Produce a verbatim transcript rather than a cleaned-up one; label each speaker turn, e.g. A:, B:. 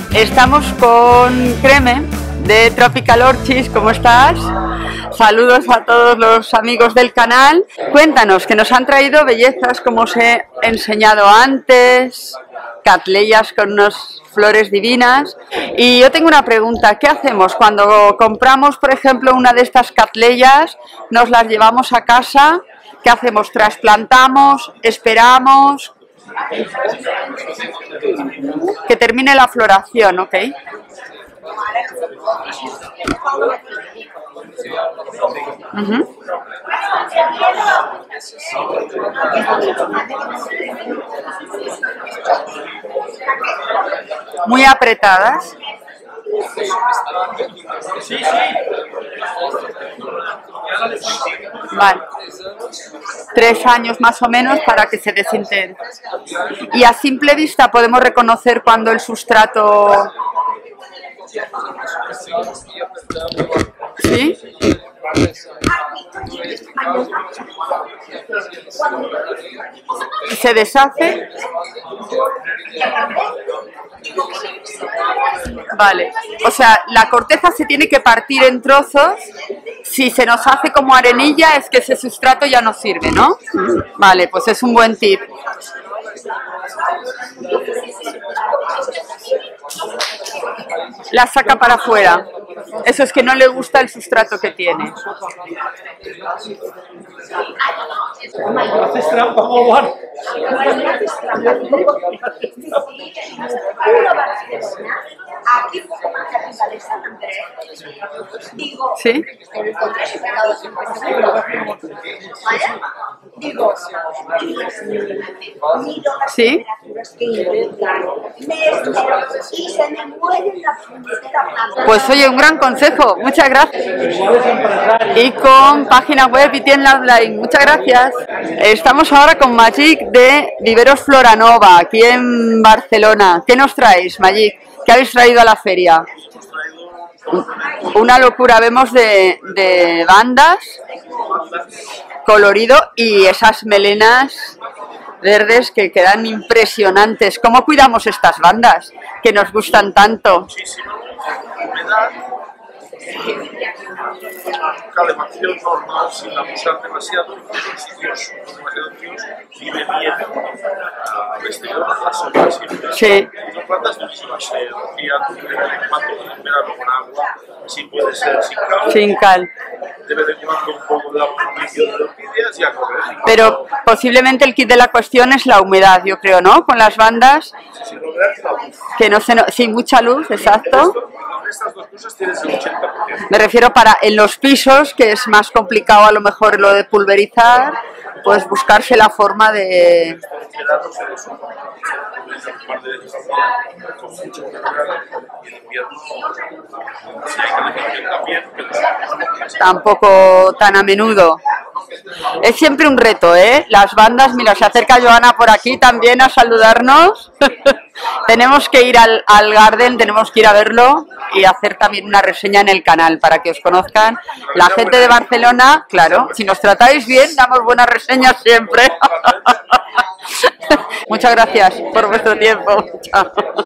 A: Estamos con Creme de Tropical Orchids. ¿Cómo estás? Saludos a todos los amigos del canal. Cuéntanos, que nos han traído bellezas como os he enseñado antes, cattleyas con unas flores divinas. Y yo tengo una pregunta: ¿qué hacemos cuando compramos, por ejemplo, una de estas cattleyas, nos las llevamos a casa? ¿Qué hacemos? ¿Trasplantamos? ¿Esperamos? Que termine la floración, ¿ok? Uh-huh. Muy apretadas. Vale. Tres años más o menos para que se desintegre. Y a simple vista podemos reconocer cuando el sustrato... ¿Sí? ¿Y se deshace? Vale, o sea, la corteza se tiene que partir en trozos. Si se nos hace como arenilla es que ese sustrato ya no sirve, ¿no? Vale, pues es un buen tip. La saca para afuera. Eso es que no le gusta el sustrato que tiene.
B: Haces trampa, Juan.
A: ¿Sí? ¿Sí? Pues oye, un gran consejo, muchas gracias. Y con página web y tienda online, muchas gracias. Estamos ahora con Magic de Viveros Floranova, aquí en Barcelona. ¿Qué nos traéis, Magic? ¿Qué habéis traído a la feria? Una locura, vemos de, de bandas, colorido, y esas melenas verdes que quedan impresionantes. ¿Cómo cuidamos estas bandas que nos gustan tanto?
B: Calefacción normal, sin abusar demasiado, en los sitios demasiado fríos, vive bien al exterior, a la sombra siempre.
A: Sí.
B: Y son plantas durísimas, se rocían de vez en cuando, en verano con agua, si puede ser sin cal.
A: Sin cal.
B: De vez en cuando un poco de aplicación de orquídeas y a correr.
A: Pero posiblemente el kit de la cuestión es la humedad, yo creo, ¿no? Con las bandas.
B: Sin humedad y la luz.
A: Que no se no... Sin mucha luz, exacto.
B: Estas dos cosas tienes el ochenta por ciento.
A: Me refiero para en los pisos, que es más complicado a lo mejor lo de pulverizar, pues buscarse la forma de... Tampoco tan a menudo. Es siempre un reto, ¿eh? Las bandas, mira, se acerca Joana por aquí también a saludarnos. Tenemos que ir al, al Garden, tenemos que ir a verlo y hacer también una reseña en el canal para que os conozcan. La gente de Barcelona, claro, si nos tratáis bien, damos buenas reseñas siempre. Muchas gracias por vuestro tiempo. Chao.